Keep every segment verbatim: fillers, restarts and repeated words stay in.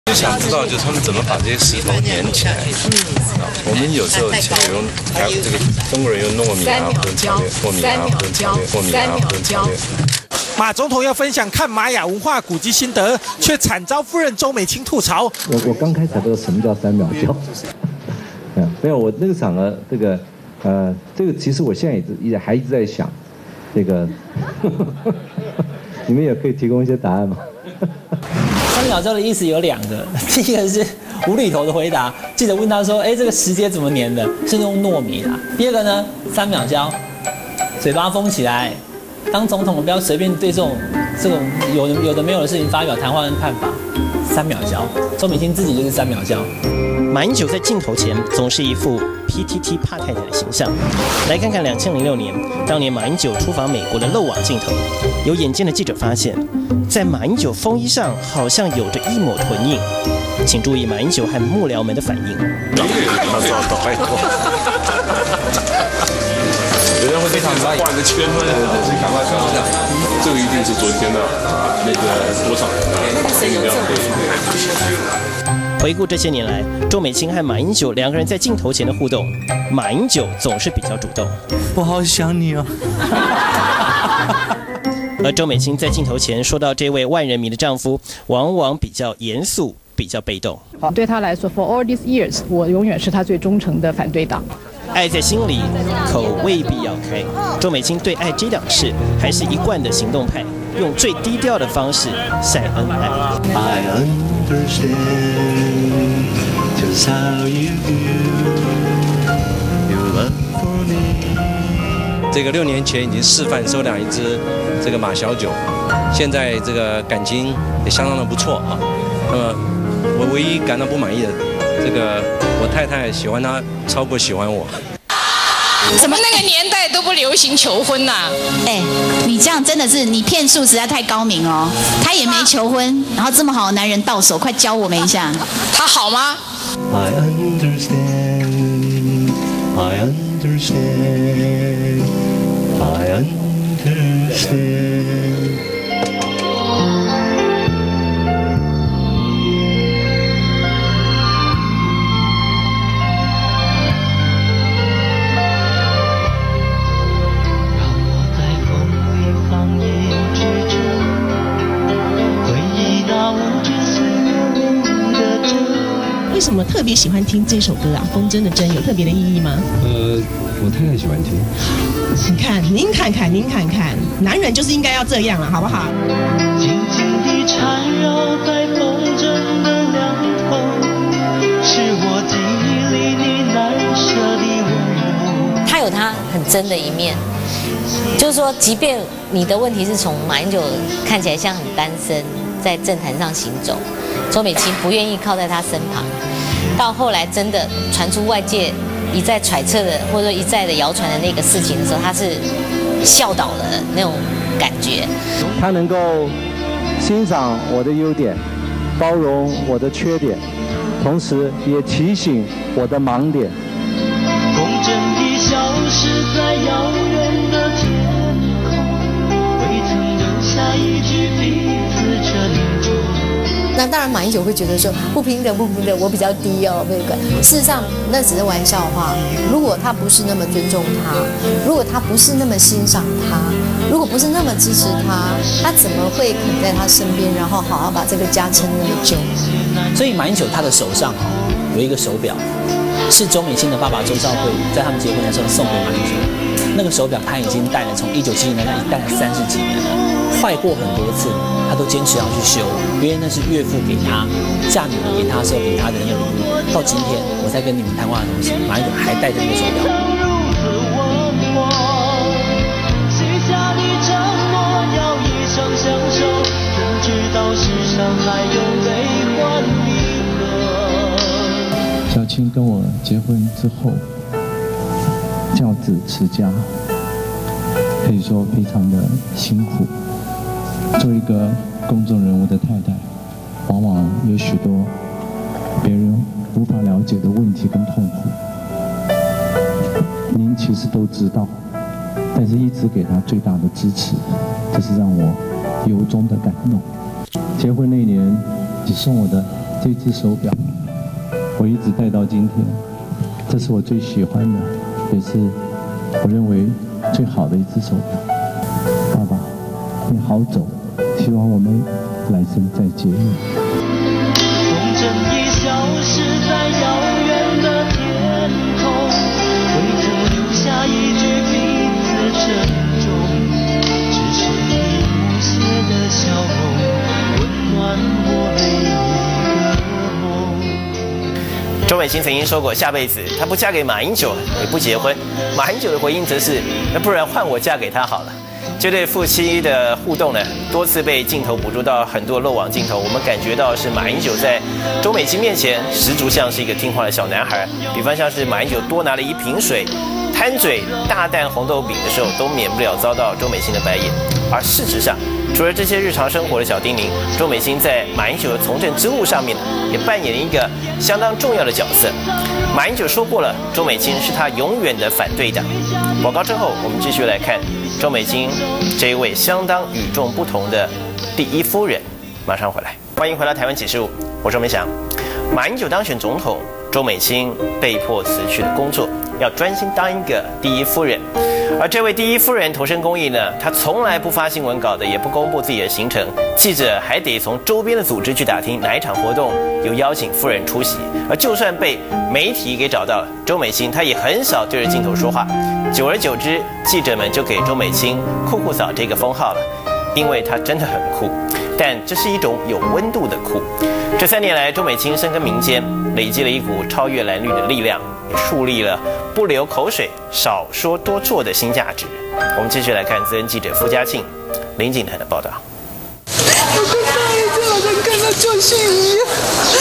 就想知道，就是他们怎么把这些石头粘起来。嗯，我们有时候前面用还有这个中国人用糯米啊混草料，糯米啊混草料，糯米啊混草料。 马总统要分享看玛雅文化古迹心得，却惨遭夫人周美青吐槽。 我我刚开始才知道什么叫三秒胶。嗯，没有，我那个场合，这个呃，这个其实我现在一直也还一直在想，这个你们也可以提供一些答案吗？ 三秒胶的意思有两个，第一个是无厘头的回答，记者问他说：“哎，这个石阶怎么粘的？是用糯米啦。”第二个呢，三秒胶，嘴巴封起来。当总统不要随便对这种这种有的有的没有的事情发表谈话跟看法。三秒胶，周美青自己就是三秒胶。 马英九在镜头前总是一副 P T T 怕太太的形象。来看看两千零六年，当年马英九出访美国的漏网镜头，有眼尖的记者发现，在马英九风衣上好像有着一抹臀印。请注意马英九和幕僚们的反应。 有人会非常画一个圈，对对对，赶快赶快，这个一定是昨天的那个多少回顾这些年来，周美青和马英九两个人在镜头前的互动，马英九总是比较主动。 我好想你啊。 而周美青在镜头前说到这位万人迷的丈夫，往往比较严肃，比较被动。 对他来说 ，for all these years， 我永远是他最忠诚的反对党。 爱在心里，口未必要开。周美青对爱这档事还是一贯的行动派，用最低调的方式晒恩爱。 I understand just how you feel your love for me。 这个六年前已经示范收养一只这个马小九，现在这个感情也相当的不错啊。那么我唯一感到不满意的，这个我太太喜欢他超过喜欢我。 怎么那个年代都不流行求婚呐、啊？ 哎，你这样真的是你骗术实在太高明哦。他也没求婚，然后这么好的男人到手，快教我们一下。 他好吗 I understand, I understand, I understand。 为什么特别喜欢听这首歌啊？风筝的针有特别的意义吗？ 呃，我太太喜欢听。 你看，您看看，您看看，男人就是应该要这样了，好不好？ 静静地缠绕在风筝的两头，是我记忆里你难舍的温柔。 他有他很真的一面，就是说，即便你的问题是从马英九看起来像很单身，在政坛上行走，周美青不愿意靠在他身旁，到后来真的传出外界一再揣测的，或者说一再的谣传的那个事情的时候，他是笑倒了那种感觉。 他能够欣赏我的优点，包容我的缺点，同时也提醒我的盲点。 风筝已消失在遥远的天空，未曾留下一句彼此这里中。 那当然，马英九会觉得说不平等，不平等，我比较低哦，对不对？事实上，那只是玩笑话。如果他不是那么尊重他，如果他不是那么欣赏他，如果不是那么支持他，他怎么会肯在他身边，然后好好把这个家撑那么久？ 所以马英九他的手上有一个手表，是周美青的爸爸周兆辉在他们结婚的时候送给马英九。那个手表他已经戴了，从一九七零年代戴了三十几年了，坏过很多次，他都坚持要去修，因为那是岳父给他嫁女儿给他的时候给他的那个礼物。到今天我在跟你们谈话的同时，马英九还戴着那个手表。 小青跟我结婚之后，教子持家，可以说非常的辛苦。做一个公众人物的太太，往往有许多别人无法了解的问题跟痛苦，您其实都知道，但是一直给他最大的支持，这是让我由衷的感动。结婚那年，你送我的这只手表，我一直戴到今天，这是我最喜欢的，也是我认为最好的一只手表。爸爸，你好走，希望我们来生再见。 风筝已消失在遥远的天空，未曾留下一句彼此珍重，只是你无邪的笑容温暖我每一个梦。 周美青曾经说过，下辈子她不嫁给马英九，也不结婚。马英九的回应则是：那不然换我嫁给他好了。这对夫妻的互动呢，多次被镜头捕捉到很多漏网镜头，我们感觉到是马英九在周美青面前十足像是一个听话的小男孩。比方像是马英九多拿了一瓶水，贪嘴大啖红豆饼的时候，都免不了遭到周美青的白眼。而事实上，除了这些日常生活的小叮咛，周美青在马英九的从政之路上面也扮演一个相当重要的角色。马英九说过了，周美青是他永远的反对党。广告之后，我们继续来看周美青这一位相当与众不同的第一夫人。马上回来，欢迎回到台湾启示录，我是周美祥。马英九当选总统，周美青被迫辞去了工作，要专心当一个第一夫人。而这位第一夫人投身公益呢，她从来不发新闻稿的，也不公布自己的行程，记者还得从周边的组织去打听哪一场活动有邀请夫人出席。而就算被媒体给找到了，周美青她也很少对着镜头说话。久而久之，记者们就给周美青酷酷嫂这个封号了，因为她真的很酷，但这是一种有温度的酷。这三年来，周美青深耕民间，累积了一股超越蓝绿的力量，也树立了不流口水、少说多做的新价值。我们继续来看资深记者傅嘉庆、林景涵的报道。 我跟上一次好像看到救星一样。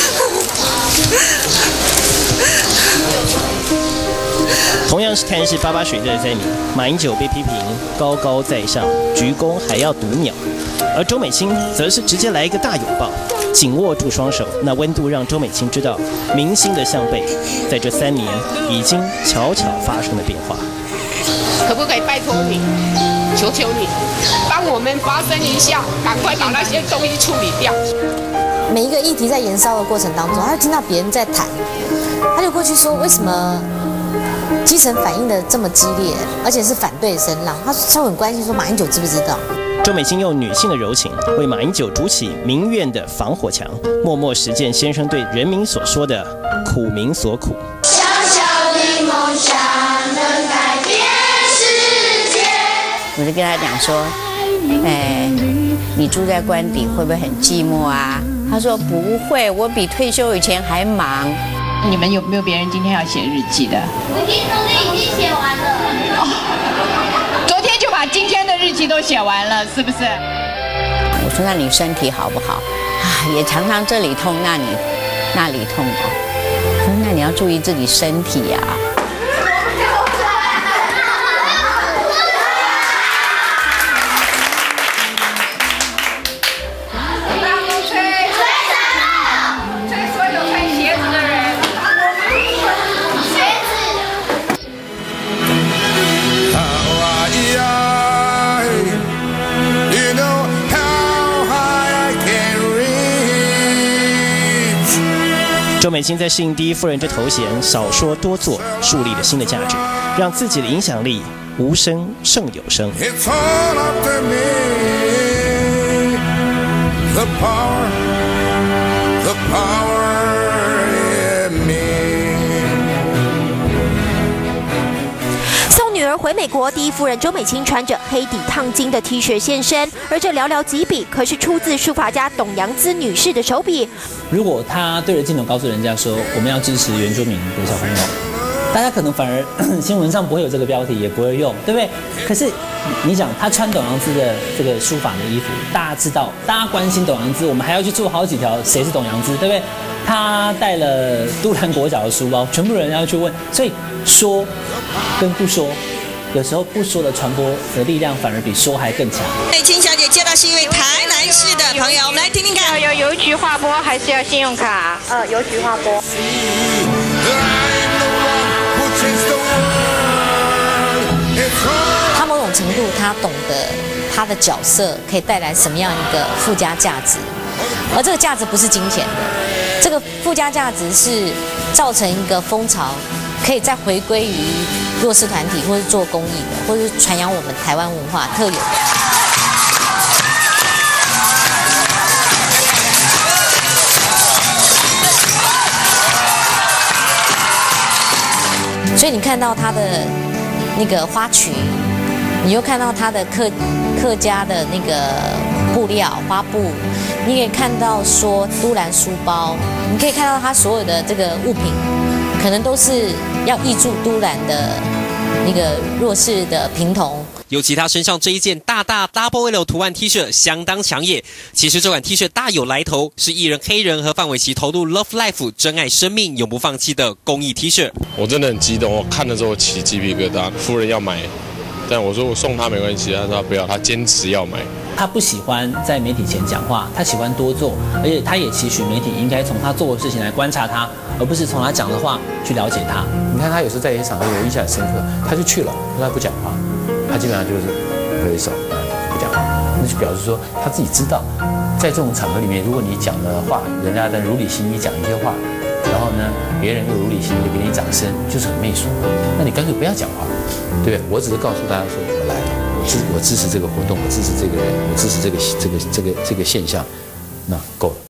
同样是探视八八水灾灾民，马英九被批评高高在上，鞠躬还要读秒，而周美青则是直接来一个大拥抱，紧握住双手，那温度让周美青知道民心的向背在这三年已经悄悄发生了变化。 可不可以拜托你，求求你，帮我们发声一下，赶快把那些东西处理掉。 每一个议题在延烧的过程当中，他就听到别人在谈，他就过去说为什么基层反应的这么激烈，而且是反对声浪，他就很关心说马英九知不知道。 周美青用女性的柔情为马英九筑起民怨的防火墙，默默实践先生对人民所说的苦民所苦。 小小的梦想能改变世界。 我就跟他讲说，哎，你住在官邸会不会很寂寞啊？他说不会，我比退休以前还忙。 你们有没有别人今天要写日记的？ 我已经昨天已经写完了。 哦，昨天就把今天的日记都写完了，是不是？ 我说那你身体好不好？啊，也常常这里痛，那里那里痛哦。我说那你要注意自己身体呀、啊。 周美青在适应第一夫人这头衔，少说多做，树立了新的价值，让自己的影响力无声胜有声。 It's all up to me, the power, the power in me. 送女儿回美国，第一夫人周美青穿着黑底烫金的 T 恤现身，而这寥寥几笔可是出自书法家董阳孜女士的手笔。 如果他对着镜头告诉人家说我们要支持原住民的小朋友，大家可能反而新闻上不会有这个标题，也不会用，对不对？可是你讲他穿董阳孜的这个书法的衣服，大家知道，大家关心董阳孜，我们还要去做好几条谁是董阳孜，对不对？他带了都兰国小的书包，全部人要去问，所以说跟不说，有时候不说的传播的力量反而比说还更强。 美青小姐接到是一位台南市的朋友，我们来听听看。 要邮局划拨还是要信用卡？呃，邮局划拨。 他某种程度，他懂得他的角色可以带来什么样一个附加价值，而这个价值不是金钱的。 这个附加价值是造成一个风潮，可以再回归于弱势团体，或是做公益的，或是传扬我们台湾文化特有的。所以你看到它的那个花裙，你又看到它的客客家的那个布料花布，你也看到说都兰书包，你可以看到它所有的这个物品，可能都是要挹注都兰的那个弱势的贫童。 尤其他身上这一件大大 Double L 图案 T 恤相当抢眼。其实这款 T 恤大有来头，是艺人黑人和范玮琪投入 Love Life 真爱生命永不放弃的公益 T 恤。 我真的很激动，我看的时候起鸡皮疙瘩。夫人要买，但我说我送她没关系，她说她不要，她坚持要买。 他不喜欢在媒体前讲话，他喜欢多做，而且他也期许媒体应该从他做的事情来观察他，而不是从他讲的话去了解他。 你看他有时候在一些场合我印象很深刻，他就去了，他不讲话，他基本上就是挥手不讲话，那就表示说他自己知道，在这种场合里面，如果你讲的话，人家在如履行一讲一些话，然后呢，别人又如履行一给你掌声，就是很媚俗。那你干脆不要讲话，对不对？我只是告诉大家说我来了。支我支持这个活动，我支持这个人，我支持这个这个这个这个现象，那够了。